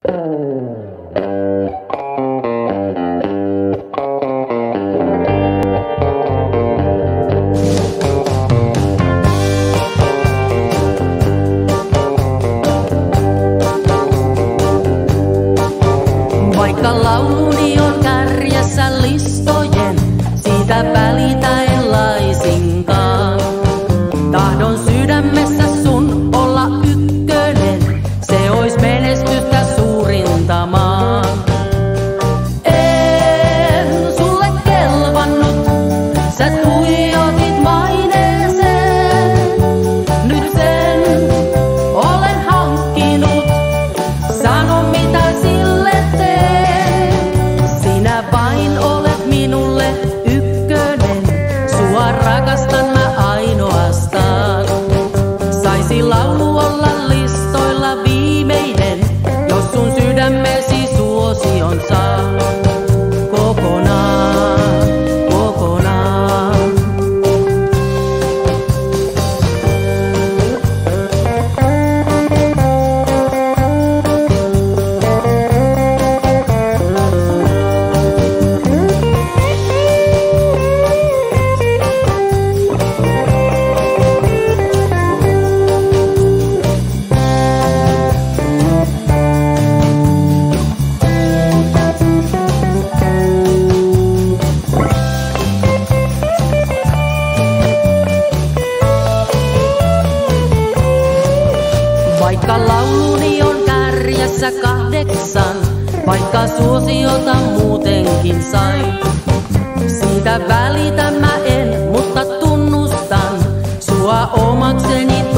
Vaikka lauluni on kärjessä listojen, siitä välitä en laisinkaan. Tahdon sydämessä sun olla ykkönen, se ois menestystä suurinta maan. En sulle kelvannut, sä tuijotit maineeseen. Nyt sen olen hankkinut, sano mitä sille teen. Sinä vain olet minulle ykkönen, sua rakastan mä ainoastaan. Saisi laulu olla listoilla viimeinen, jos sun sydämesi suosion saa. Kokonaan, kokonaan. Vaikka lauluni on kärjessä 8, vaikka suosiota muutenkin sain. Siitä välitä mä en, mutta tunnustan sua omakseni